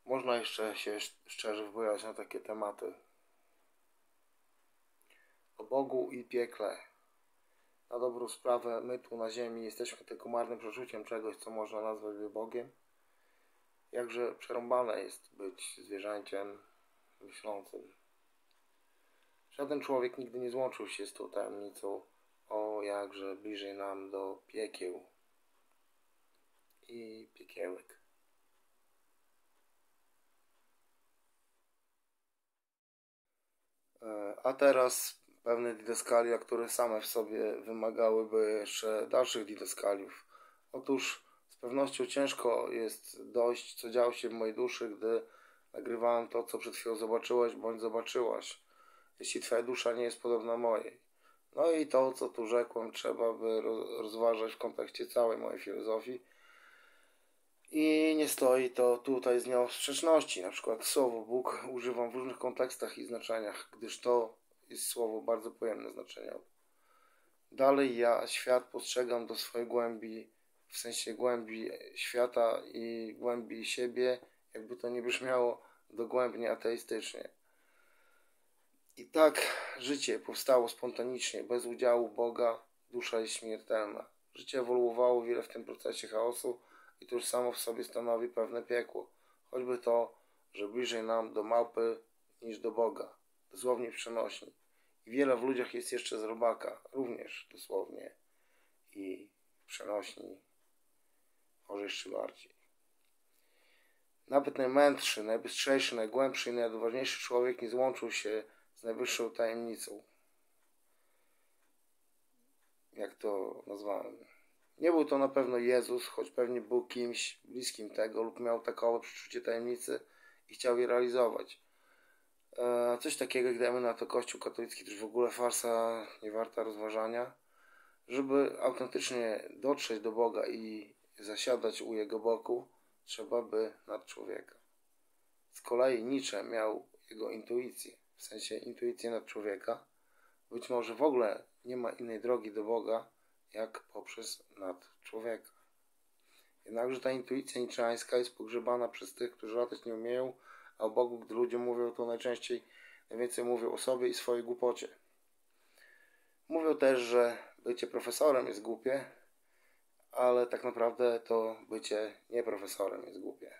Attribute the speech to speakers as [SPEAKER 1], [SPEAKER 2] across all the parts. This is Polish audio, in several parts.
[SPEAKER 1] Można jeszcze się szczerze wypowiadać na takie tematy. O Bogu i piekle. Na dobrą sprawę, my tu na ziemi jesteśmy tylko marnym przeczuciem czegoś, co można nazwać Bogiem. Jakże przerąbane jest być zwierzęciem myślącym. Żaden człowiek nigdy nie złączył się z tą tajemnicą, o jakże bliżej nam do piekieł i piekiełek. A teraz pewne didaskalia, które same w sobie wymagałyby jeszcze dalszych didaskaliów. Otóż z pewnością ciężko jest dojść, co działo się w mojej duszy, gdy nagrywałem to, co przed chwilą zobaczyłeś bądź zobaczyłaś, jeśli twoja dusza nie jest podobna mojej. No i to, co tu rzekłem, trzeba by rozważać w kontekście całej mojej filozofii. I nie stoi to tutaj z nią w sprzeczności. Na przykład słowo Bóg używam w różnych kontekstach i znaczeniach, gdyż to jest słowo bardzo pojemne znaczeniowo. Dalej ja świat postrzegam do swojej głębi, w sensie głębi świata i głębi siebie, jakby to nie brzmiało dogłębnie ateistycznie. I tak życie powstało spontanicznie, bez udziału Boga, dusza jest śmiertelna. Życie ewoluowało wiele w tym procesie chaosu i to już samo w sobie stanowi pewne piekło. Choćby to, że bliżej nam do małpy niż do Boga, dosłownie przenośni. I wiele w ludziach jest jeszcze z robaka, również dosłownie i przenośni, może jeszcze bardziej. Nawet najmędrszy, najbystrzejszy, najgłębszy i najodważniejszy człowiek nie złączył się z najwyższą tajemnicą. Jak to nazwałem? Nie był to na pewno Jezus, choć pewnie był kimś bliskim tego lub miał takowe przeczucie tajemnicy i chciał je realizować. Coś takiego, jak dajmy na to Kościół katolicki, to już w ogóle farsa nie warta rozważania. Żeby autentycznie dotrzeć do Boga i zasiadać u Jego boku, trzeba by nad człowieka. Z kolei Nietzsche miał jego intuicję, w sensie intuicję nad człowieka. Być może w ogóle nie ma innej drogi do Boga, jak poprzez nad człowieka. Jednakże ta intuicja niczeańska jest pogrzebana przez tych, którzy latać nie umieją, a o Bogu, gdy ludzie mówią, to najwięcej mówią o sobie i swojej głupocie. Mówią też, że bycie profesorem jest głupie, ale tak naprawdę to bycie nieprofesorem jest głupie.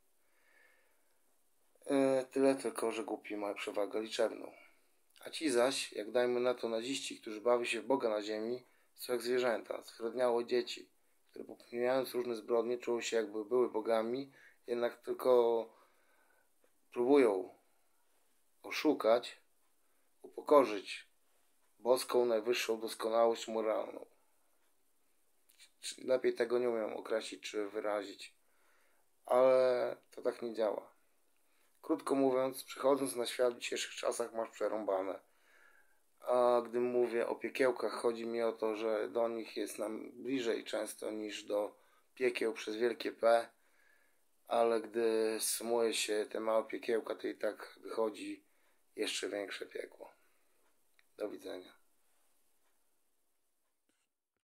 [SPEAKER 1] Tyle tylko, że głupi ma przewagę liczebną. A ci zaś, jak dajmy na to naziści, którzy bawią się w Boga na ziemi, są jak zwierzęta, zwyrodniałe dzieci, które popełniając różne zbrodnie czują się jakby były bogami, jednak tylko próbują oszukać, upokorzyć boską, najwyższą doskonałość moralną. Lepiej tego nie umiem określić czy wyrazić, ale to tak nie działa. Krótko mówiąc, przychodząc na świat w dzisiejszych czasach masz przerąbane. A gdy mówię o piekiełkach, chodzi mi o to, że do nich jest nam bliżej często niż do piekieł przez wielkie P, ale gdy sumuje się te małe piekiełka, to i tak wychodzi jeszcze większe piekło. Do widzenia.